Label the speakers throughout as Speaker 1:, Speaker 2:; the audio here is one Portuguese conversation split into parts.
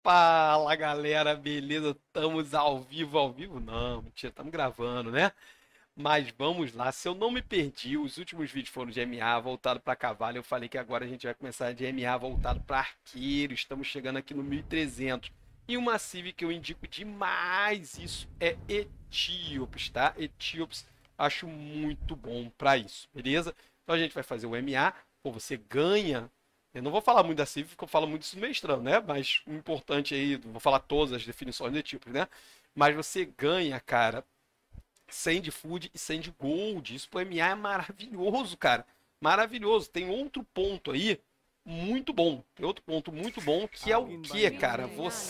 Speaker 1: Fala galera, beleza? Estamos ao vivo não, mentira, estamos gravando, né? Mas vamos lá, se eu não me perdi, os últimos vídeos foram de MA voltado para cavalo. Eu falei que agora a gente vai começar de MA voltado para arqueiro. Estamos chegando aqui no 1300. E uma Civ que eu indico demais isso é Etíopes, tá? Etíopes acho muito bom para isso, beleza? Então a gente vai fazer o MA, pô, você ganha. Eu não vou falar muito da Civ, porque eu falo muito isso mestrando, né? Mas o importante aí, vou falar todas as definições de Etíopes, né? Mas você ganha, cara, Sand Food e Sand Gold. Isso pro MA é maravilhoso, cara. Maravilhoso. Tem outro ponto aí muito bom. Tem outro ponto muito bom que é o que, cara?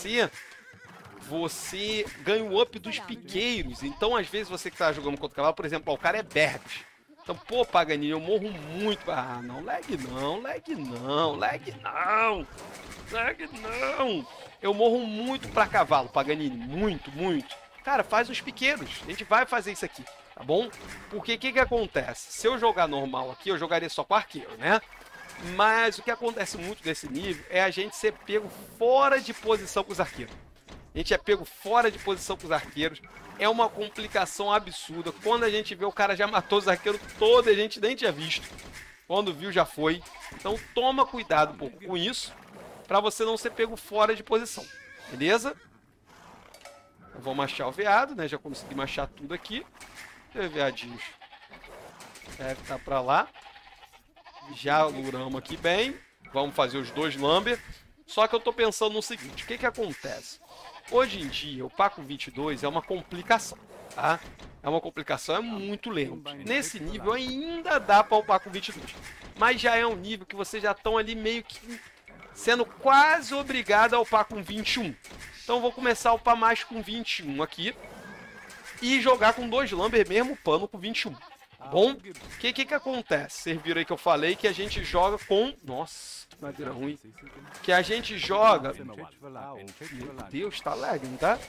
Speaker 1: Você ganha o up dos piqueiros. Então, às vezes, você que tá jogando contra o cavalo, por exemplo, ó, o cara é Bergs. Então, pô, Paganini, eu morro muito. Ah, não, lag não, lag não, lag não. Lag não. Eu morro muito pra cavalo, Paganini. Muito, muito. Cara, faz os piqueiros. A gente vai fazer isso aqui, tá bom? Porque o que acontece? Se eu jogar normal aqui, eu jogaria só com arqueiro, né? Mas o que acontece muito nesse nível é a gente ser pego fora de posição com os arqueiros. A gente é pego fora de posição com os arqueiros. É uma complicação absurda. Quando a gente vê, o cara já matou os arqueiros todos, a gente nem tinha visto. Quando viu, já foi. Então toma cuidado um pouco com isso, para você não ser pego fora de posição. Beleza? Eu vou machar o veado, né? Já consegui machar tudo aqui. E veadinhos. Deve estar para lá. Já luramos aqui bem. Vamos fazer os dois lumber. Só que eu tô pensando no seguinte. O que acontece? Hoje em dia, o Paco 22 é uma complicação, tá? É uma complicação, é muito lento. Nesse nível ainda dá para upar com 22. Mas já é um nível que vocês já estão ali meio que sendo quase obrigado a upar com 21. Então eu vou começar a upar mais com 21 aqui. E jogar com dois lumber mesmo pano com 21. Bom, o que acontece? Vocês viram aí que eu falei que a gente joga com... Nossa, que madeira ruim. Que a gente joga... Meu Deus, tá lag, não tá?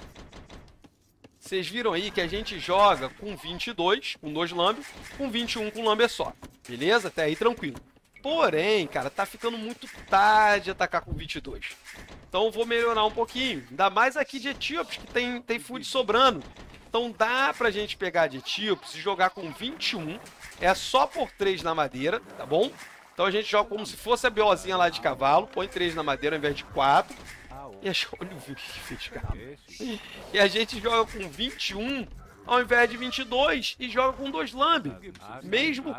Speaker 1: Vocês viram aí que a gente joga com 22, com dois lumber, com 21 com lumber só. Beleza? Até aí tranquilo. Porém, cara, tá ficando muito tarde atacar com 22. Então eu vou melhorar um pouquinho. Ainda mais aqui de Etíopes, que tem food sobrando. Então dá pra gente pegar de Etíopes e jogar com 21. É só por 3 na madeira, tá bom? Então a gente joga como se fosse a BOzinha lá de cavalo. Põe 3 na madeira ao invés de 4. E olha o que fez, cara. E a gente joga com 21 ao invés de 22. E joga com 2 lambe. Mesmo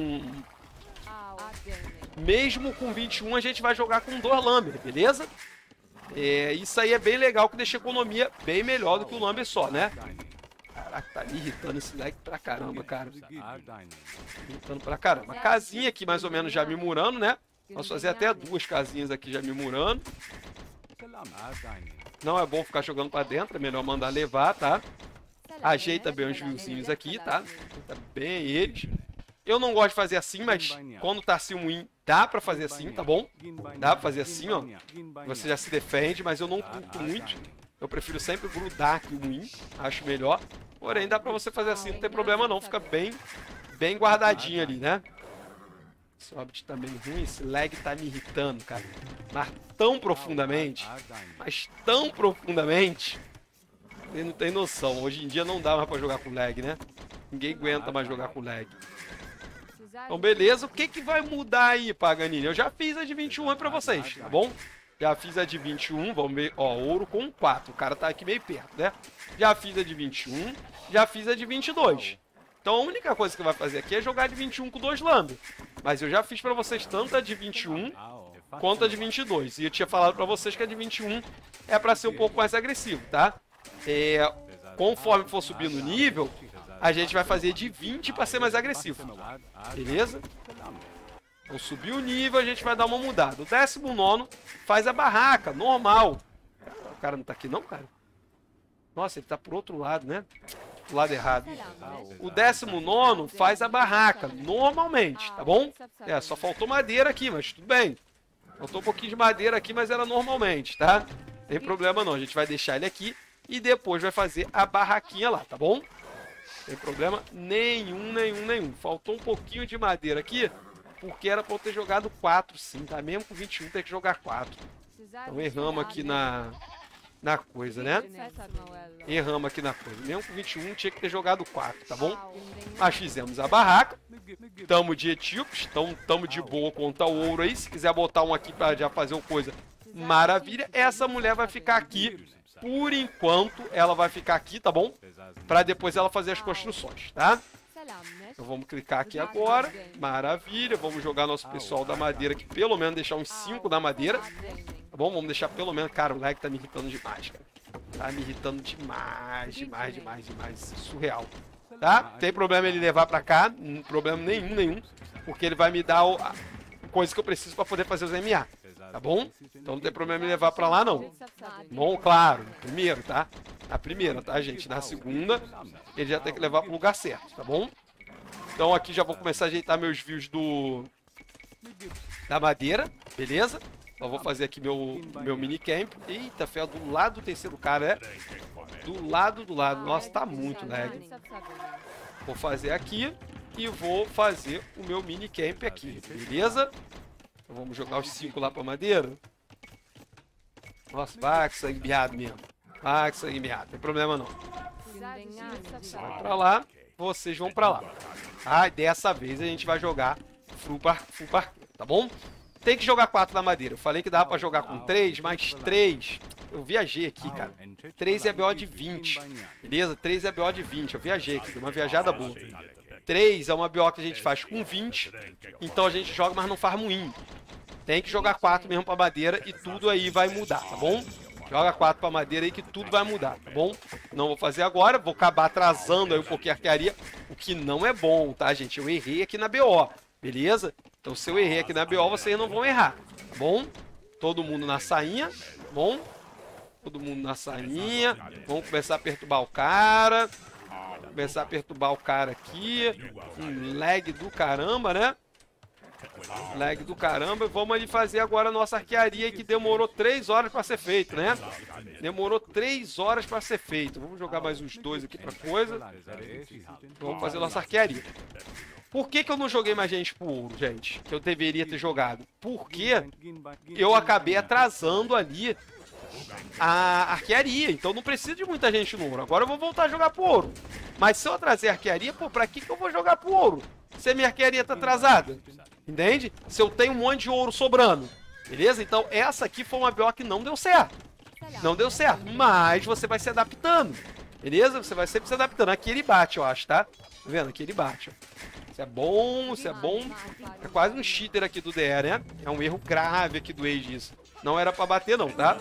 Speaker 1: com 21 a gente vai jogar com 2 lambe, beleza? Isso aí é bem legal, que deixa a economia bem melhor do que o lambe só, né? Caraca, tá me irritando esse lag pra caramba, cara. Irritando pra caramba. Casinha aqui mais ou menos já me murando, né? Posso fazer até 2 casinhas aqui já me murando. Não é bom ficar jogando pra dentro, é melhor mandar levar, tá? Ajeita bem os viozinhos aqui, tá? Ajeita bem eles. Eu não gosto de fazer assim, mas quando tá assim um win, dá pra fazer assim, tá bom? Dá pra fazer assim, ó. Você já se defende, mas eu não curto muito. Eu prefiro sempre grudar aqui o win, acho melhor. Porém, dá pra você fazer assim, não tem problema não. Fica bem guardadinho ali, né? Esse Hobbit tá meio ruim, esse lag tá me irritando, cara. Mas tão profundamente, você não tem noção. Hoje em dia não dá mais pra jogar com lag, né? Ninguém aguenta mais jogar com lag. Então, beleza. O que vai mudar aí, Paganini? Eu já fiz a de 21 aí pra vocês, tá bom? Já fiz a de 21, vamos ver. Ó, ouro com 4. O cara tá aqui meio perto, né? Já fiz a de 21, já fiz a de 22. Então, a única coisa que vai fazer aqui é jogar de 21 com 2 lambe. Mas eu já fiz pra vocês tanto a de 21 quanto a de 22. E eu tinha falado pra vocês que a de 21 é pra ser um pouco mais agressivo, tá? Conforme for subindo o nível, a gente vai fazer de 20 para ser mais agressivo. Beleza? Então, subir o nível, a gente vai dar uma mudada. O 19º faz a barraca, normal. O cara não tá aqui não, cara? Nossa, ele tá pro outro lado, né? Do lado errado. O 19º faz a barraca, normalmente, tá bom? Só faltou madeira aqui, mas tudo bem. Faltou um pouquinho de madeira aqui, mas era normalmente, tá? Não tem problema não, a gente vai deixar ele aqui e depois vai fazer a barraquinha lá, tá bom? Sem problema nenhum. Faltou um pouquinho de madeira aqui, porque era pra eu ter jogado 4 sim, tá? Mesmo com 21 tem que jogar 4. Então erramos aqui na coisa, né? Erramos aqui na coisa. Mesmo com 21 tinha que ter jogado 4, tá bom? Mas fizemos a barraca. Tamo de etíopes, então tamo de boa contra o ouro aí. Se quiser botar um aqui pra já fazer uma coisa, maravilha. Essa mulher vai ficar aqui. Por enquanto, ela vai ficar aqui, tá bom? Pra depois ela fazer as construções, tá? Então vamos clicar aqui agora. Maravilha. Vamos jogar nosso pessoal da madeira aqui. Pelo menos deixar uns 5 da madeira. Tá bom? Vamos deixar pelo menos... Cara, o lag tá me irritando demais, cara. Tá me irritando demais. Surreal. Tá? Tem problema ele levar pra cá. Não problema nenhum. Porque ele vai me dar a coisa que eu preciso pra poder fazer os MA. Tá bom? Então não tem problema ele levar pra lá, não. Bom, claro. Primeiro, tá? Na primeira, tá, gente? Na segunda, ele já tem que levar pro lugar certo, tá bom? Então aqui já vou começar a ajeitar meus views da madeira, beleza? Então vou fazer aqui meu minicamp. Eita, fé, do lado do terceiro cara, Do lado. Nossa, tá muito lag. Vou fazer aqui e vou fazer o meu minicamp aqui, beleza? Então vamos jogar os 5 lá pra madeira. Nossa, vai que sangue miado mesmo. Vai que sangue miado, não tem problema não. Você vai pra lá, vocês vão pra lá. Ah, dessa vez a gente vai jogar full parkour, tá bom? Tem que jogar 4 na madeira. Eu falei que dava pra jogar com 3, mas 3... Eu viajei aqui, cara. 3 é BO de 20. Beleza? 3 é BO de 20. Eu viajei aqui, deu uma viajada boa. 3 é uma BO que a gente faz com 20. Então a gente joga, mas não faz moinho. Tem que jogar 4 mesmo pra madeira e tudo aí vai mudar, tá bom? Joga 4 pra madeira aí que tudo vai mudar, tá bom? Não vou fazer agora, vou acabar atrasando aí um pouquinho a arquearia, o que não é bom, tá, gente? Eu errei aqui na BO, beleza? Então se eu errei aqui na BO, vocês não vão errar, tá bom? Todo mundo na sainha, tá bom? Todo mundo na sainha. Vamos começar a perturbar o cara. Começar a perturbar o cara aqui. Um lag do caramba, né? Lag do caramba. Vamos ali fazer agora a nossa arquearia que demorou 3 horas para ser feito, né? Demorou 3 horas para ser feito. Vamos jogar mais uns 2 aqui para coisa. Vamos fazer a nossa arquearia. Por que eu não joguei mais gente pro ouro, gente? Que eu deveria ter jogado. Porque eu acabei atrasando ali a arquearia. Então não precisa de muita gente no ouro. Agora eu vou voltar a jogar pro ouro. Mas se eu trazer a arquearia, pô, pra que eu vou jogar pro ouro? Se a minha arquearia tá atrasada. Entende? Se eu tenho um monte de ouro sobrando. Beleza? Então essa aqui foi uma BO que não deu certo. Não deu certo. Mas você vai se adaptando. Beleza? Você vai sempre se adaptando. Aqui ele bate, eu acho, tá? Tá vendo? Aqui ele bate, ó. Isso é bom, isso é bom. É quase um cheater aqui do DR, né? É um erro grave aqui do Age isso. Não era pra bater não, tá?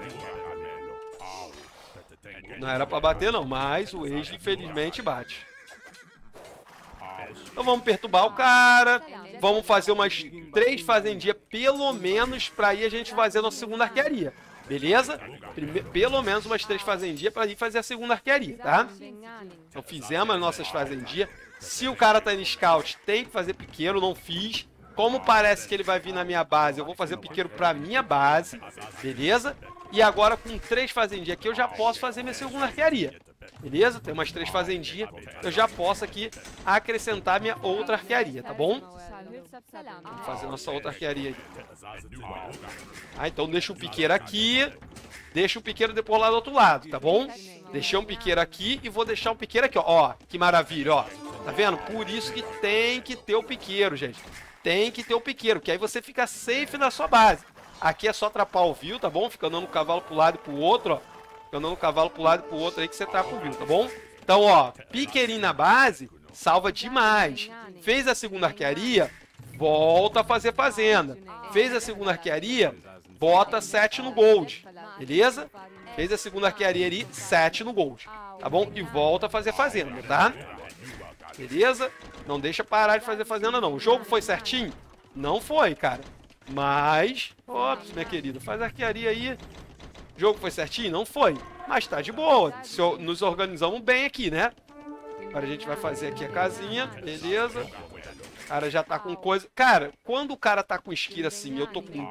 Speaker 1: Não era pra bater não, mas o Age infelizmente bate. Então vamos perturbar o cara. Vamos fazer umas 3 fazendinhas pelo menos pra aí a gente fazer a nossa segunda arquearia. Beleza? Pelo menos umas 3 fazendinhas pra ir fazer a segunda arquearia, tá? Então fizemos as nossas fazendinhas. Se o cara tá em scout, tem que fazer piqueiro, não fiz. Como parece que ele vai vir na minha base, eu vou fazer o piqueiro pra minha base, beleza? E agora com 3 fazendinhas aqui eu já posso fazer minha segunda arquearia, beleza? Tem umas 3 fazendinhas, eu já posso aqui acrescentar minha outra arquearia, tá bom? Vamos fazer nossa outra arquearia aqui. Ah, então deixa o piqueiro aqui, deixa o piqueiro depois lá do outro lado, tá bom? Deixei um piqueiro aqui e vou deixar um piqueiro aqui, ó. Ó, que maravilha, ó. Tá vendo? Por isso que tem que ter o piqueiro, gente. Tem que ter o piqueiro, que aí você fica safe na sua base. Aqui é só trapar o view, tá bom? Fica andando o cavalo pro lado e pro outro, ó. Fica andando o cavalo pro lado e pro outro aí que você trapa o view, tá bom? Então, ó, piqueirinho na base, salva demais. Fez a segunda arquearia, volta a fazer fazenda. Fez a segunda arquearia, bota 7 no gold, beleza? Fez a segunda arquearia ali, 7 no gold, tá bom? E volta a fazer fazenda, tá? Beleza? Não deixa parar de fazer fazenda, não. O jogo foi certinho? Não foi, cara. Mas... Ops, minha querida, faz arquearia aí. O jogo foi certinho? Não foi. Mas tá de boa. Nos organizamos bem aqui, né? Agora a gente vai fazer aqui a casinha. Beleza. O cara já tá com coisa... Cara, quando o cara tá com esquira assim, eu tô com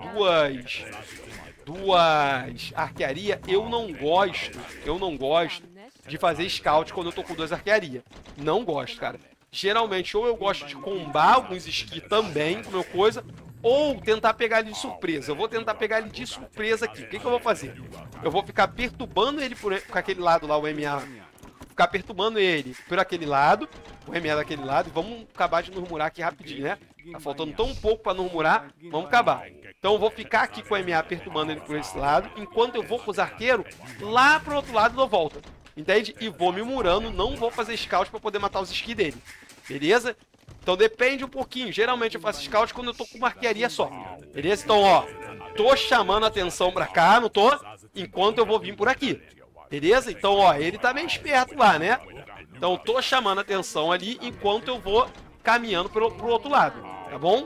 Speaker 1: duas arquearia, eu não gosto de fazer scout quando eu tô com 2 arquearia. Não gosto, cara. Geralmente, ou eu gosto de combar alguns esqui também, com meu coisa, ou tentar pegar ele de surpresa. Eu vou tentar pegar ele de surpresa aqui. O que eu vou fazer? Eu vou ficar perturbando ele por aquele lado lá, o MA. Ficar perturbando ele por aquele lado, o MA daquele lado, e vamos acabar de murmurar aqui rapidinho, né? Tá faltando tão pouco para murmurar, vamos acabar. Então eu vou ficar aqui com o MA perturbando ele por esse lado, enquanto eu vou com os arqueiros lá pro outro lado e dou volta. Entende? E vou me murando, não vou fazer scout para poder matar os skis dele. Beleza? Então depende um pouquinho. Geralmente eu faço scout quando eu tô com uma arquearia só. Beleza? Então, ó, tô chamando a atenção pra cá, não tô? Enquanto eu vou vir por aqui. Beleza? Então, ó, ele tá bem esperto lá, né? Então, tô chamando a atenção ali enquanto eu vou caminhando pro outro lado. Tá bom?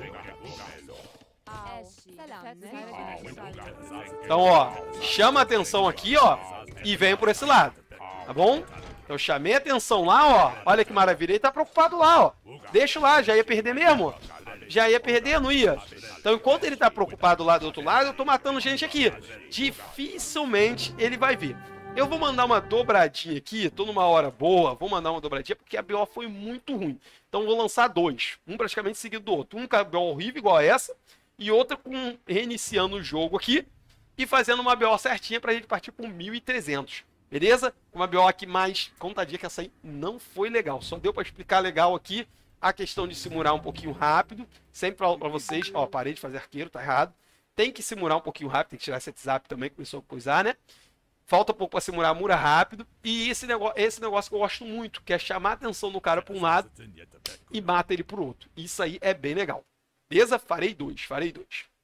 Speaker 1: Então, ó, chama a atenção aqui, ó, e vem por esse lado. Tá bom? Eu chamei a atenção lá, ó. Olha que maravilha. Ele tá preocupado lá, ó. Deixa lá, já ia perder mesmo. Já ia perder, não ia? Então, enquanto ele tá preocupado lá do outro lado, eu tô matando gente aqui. Dificilmente ele vai vir. Eu vou mandar uma dobradinha aqui, tô numa hora boa, vou mandar uma dobradinha, porque a BO foi muito ruim. Então, vou lançar dois. Um praticamente seguido do outro. Um com a BO horrível, igual a essa, e outra com reiniciando o jogo aqui e fazendo uma BO certinha pra gente partir com 1.300. Beleza? Uma BO aqui mais contadinha, que essa aí não foi legal. Só deu pra explicar legal aqui a questão de simular um pouquinho rápido. Sempre pra vocês, ó, parei de fazer arqueiro, tá errado. Tem que simular um pouquinho rápido, tem que tirar esse WhatsApp também, começou a coisar, né? Falta um pouco pra simular, mura rápido. E esse negócio que eu gosto muito, que é chamar a atenção do cara pra um lado e mata ele pro outro. Isso aí é bem legal. Beleza? Farei dois.